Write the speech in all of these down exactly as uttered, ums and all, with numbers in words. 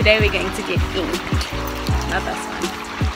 today we're going to get inked. Not this one.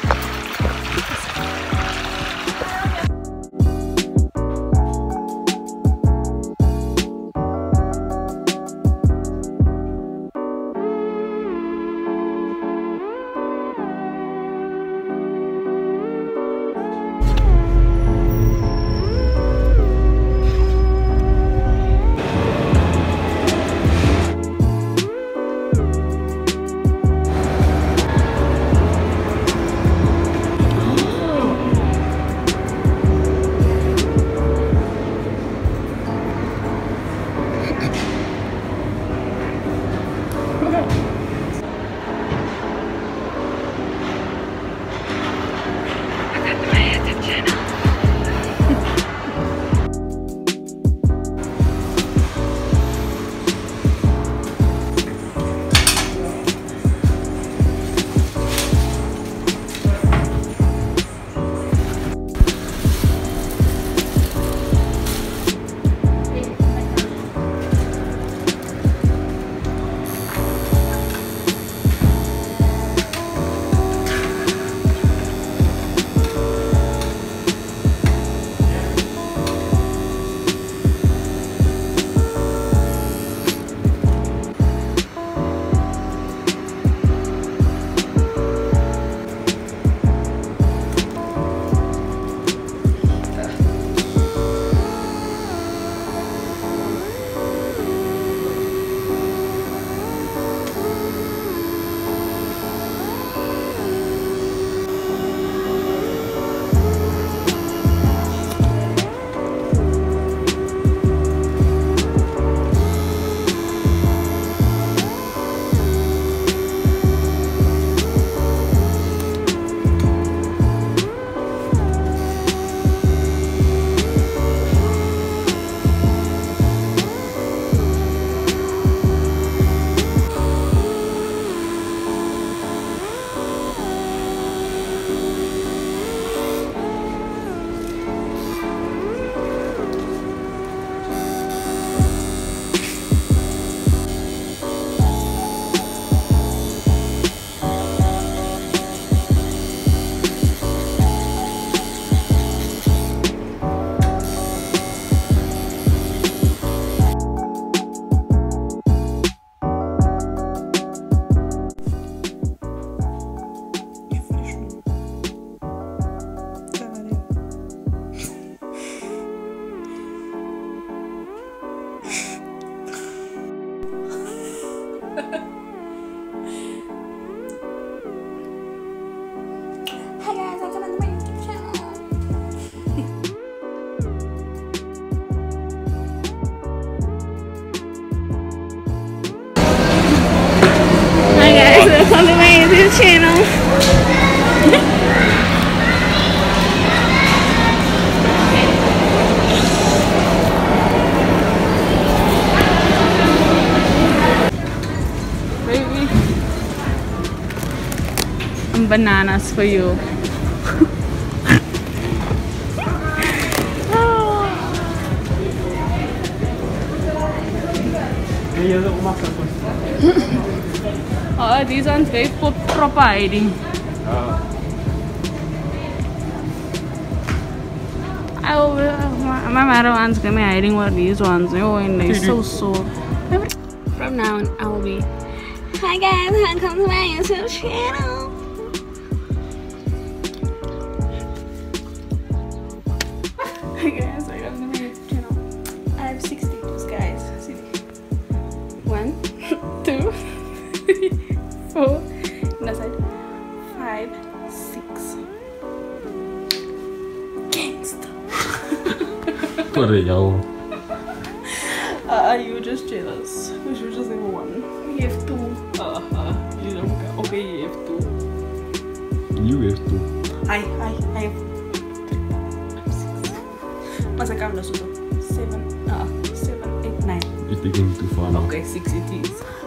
Hi guys, welcome to my YouTube channel. Hi guys, welcome to my YouTube channel. Baby, some bananas for you. Oh, these ones very proper hiding. Oh, my mother wants to be hiding what these ones. Oh, and they're so sore. From now on, I will be. Hi guys, welcome to my YouTube channel. Hi guys, welcome to my YouTube channel. I have six videos, guys. See, one, two, three, four, and that's it. Five, six. Gangsta. What are y'all? Uh, you were just jealous. You should just have one. You have two. Uh, uh, you don't care. Okay, you have two. You have two. I, I, I have three, five, six. Mas I count also. Seven, uh, seven, eight, nine. You're taking too far now. Okay, six it is.